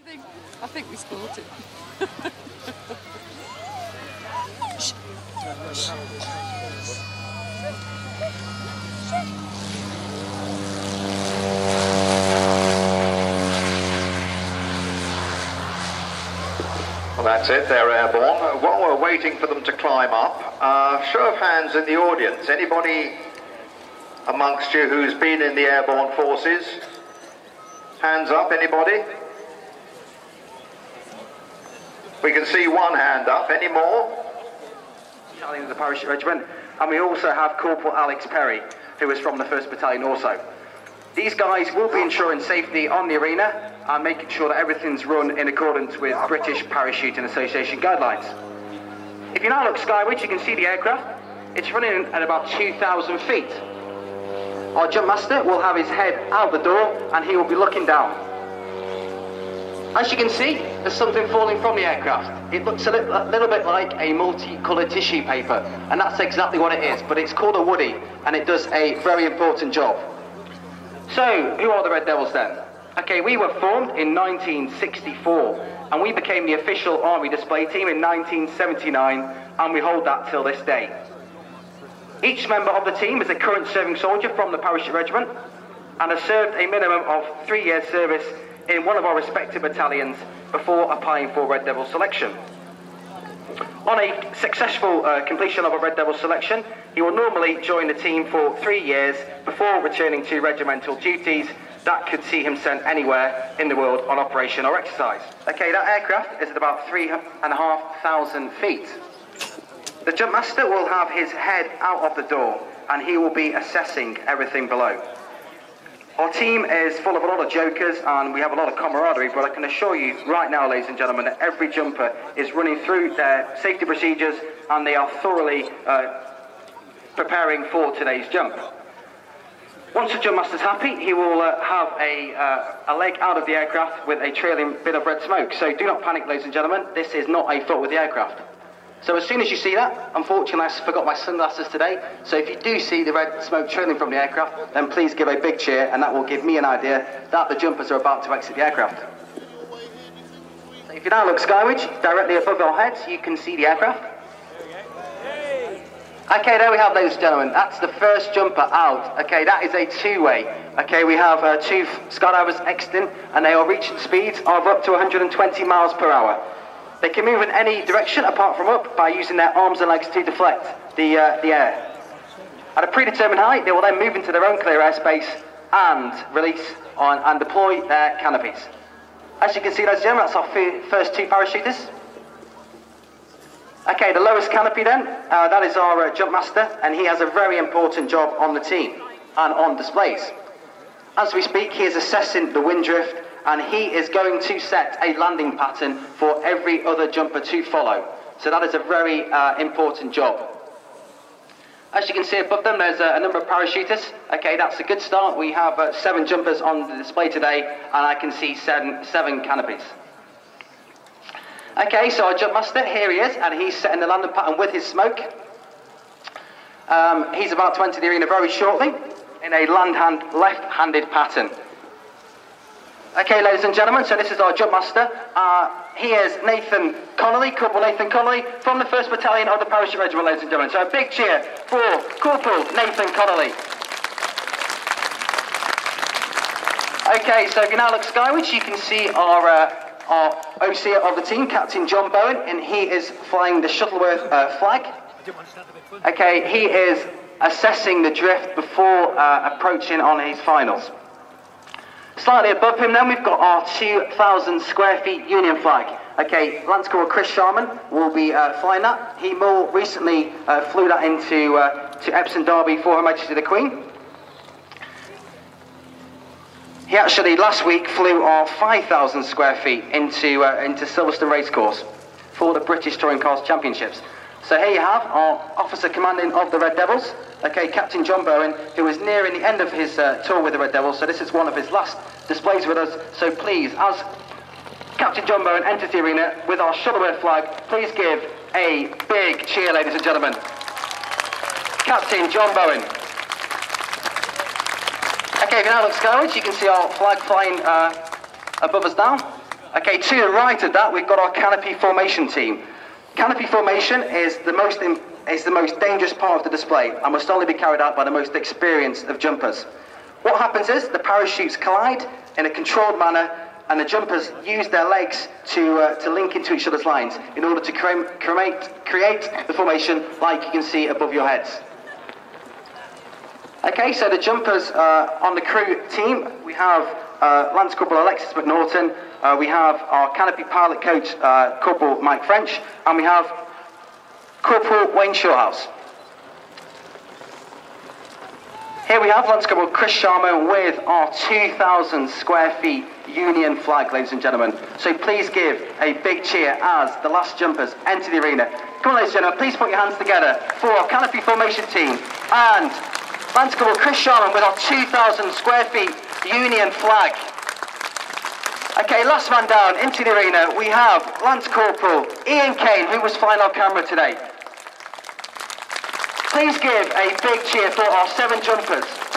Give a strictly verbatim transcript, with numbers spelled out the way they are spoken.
think, I think we scored it. Well, that's it, they're airborne. While we're waiting for them to climb up, uh, show of hands in the audience. Anybody amongst you who's been in the airborne forces? Hands up, anybody? We can see one hand up. Any more? Battalion of the Parachute Regiment, and we also have Corporal Alex Perry, who is from the first Battalion also. These guys will be ensuring safety on the arena and making sure that everything's run in accordance with British Parachuting Association guidelines. If you now look skywards, you can see the aircraft. It's running at about two thousand feet. Our jump master will have his head out the door and he will be looking down. As you can see, there's something falling from the aircraft. It looks a little, a little bit like a multi-coloured tissue paper, and that's exactly what it is, but it's called a woody, and it does a very important job. So, who are the Red Devils then? Okay, we were formed in nineteen sixty-four, and we became the official Army display team in nineteen seventy-nine, and we hold that till this day. Each member of the team is a current serving soldier from the Parachute Regiment, and has served a minimum of three years service in one of our respective battalions before applying for Red Devil selection. On a successful uh, completion of a Red Devil selection, he will normally join the team for three years before returning to regimental duties that could see him sent anywhere in the world on operation or exercise. Okay, that aircraft is at about three and a half thousand feet. The jump master will have his head out of the door and he will be assessing everything below. Our team is full of a lot of jokers and we have a lot of camaraderie, but I can assure you right now, ladies and gentlemen, that every jumper is running through their safety procedures and they are thoroughly uh, preparing for today's jump. Once the jump master's happy, he will uh, have a, uh, a leg out of the aircraft with a trailing bit of red smoke. So do not panic, ladies and gentlemen, this is not a thought with the aircraft. So as soon as you see that, unfortunately I forgot my sunglasses today, so if you do see the red smoke trailing from the aircraft, then please give a big cheer and that will give me an idea that the jumpers are about to exit the aircraft. So if you now look skywards, directly above our heads, you can see the aircraft. Okay, there we have, ladies and gentlemen, that's the first jumper out. Okay, that is a two-way. Okay, we have uh, two skydivers exiting and they are reaching speeds of up to one hundred twenty miles per hour. They can move in any direction apart from up by using their arms and legs to deflect the, uh, the air. At a predetermined height, they will then move into their own clear airspace and release on and deploy their canopies. As you can see, ladies and gentlemen, that's our first two parachuters. Okay, the lowest canopy then, uh, that is our uh, jump master, and he has a very important job on the team and on displays. As we speak, he is assessing the wind drift, and he is going to set a landing pattern for every other jumper to follow. So that is a very uh, important job. As you can see above them, there's a, a number of parachutists. Okay, that's a good start. We have uh, seven jumpers on the display today, and I can see seven, seven canopies. Okay, so our jump master, here he is, and he's setting the landing pattern with his smoke. Um, he's about to enter the arena very shortly in a land-hand, left-handed pattern. Okay, ladies and gentlemen, so this is our jump master. Uh, he is Nathan Connolly, Corporal Nathan Connolly, from the first Battalion of the Parachute Regiment, ladies and gentlemen. So a big cheer for Corporal Nathan Connolly. Okay, so if you now look skywards, you can see our, uh, our O C of the team, Captain John Bowen, and he is flying the Shuttleworth uh, flag. Okay, he is assessing the drift before uh, approaching on his finals. Slightly above him then, we've got our two thousand square feet Union flag. Okay, Lance Corporal Chris Sharman will be uh, flying that. He more recently uh, flew that into uh, to Epsom Derby for Her Majesty the Queen. He actually last week flew our five thousand square feet into uh, into Silverstone Racecourse for the British Touring Cars Championships. So here you have our officer commanding of the Red Devils, okay, Captain John Bowen, who is nearing the end of his uh, tour with the Red Devils, so this is one of his last displays with us. So please, as Captain John Bowen enters the arena with our Shuttleworth flag, please give a big cheer, ladies and gentlemen. Captain John Bowen. Okay, if you now look skywards, you can see our flag flying uh, above us now. Okay, to the right of that, we've got our canopy formation team. Canopy formation is the most in, is the most dangerous part of the display and must only be carried out by the most experienced of jumpers. What happens is the parachutes collide in a controlled manner, and the jumpers use their legs to uh, to link into each other's lines in order to create create the formation like you can see above your heads. Okay, so the jumpers uh, on the crew team, we have uh, Lance Corporal Alexis McNaughton, uh, we have our canopy pilot coach uh, Corporal Mike French, and we have Corporal Wayne Shawhouse. Here we have Lance Corporal Chris Sharma with our two thousand square feet Union flag, ladies and gentlemen. So please give a big cheer as the last jumpers enter the arena. Come on, ladies and gentlemen, please put your hands together for our canopy formation team and Lance Corporal Chris Sharman with our two thousand square feet Union flag. Okay, last man down into the arena, we have Lance Corporal Ian Kane, who was flying our camera today. Please give a big cheer for our seven jumpers.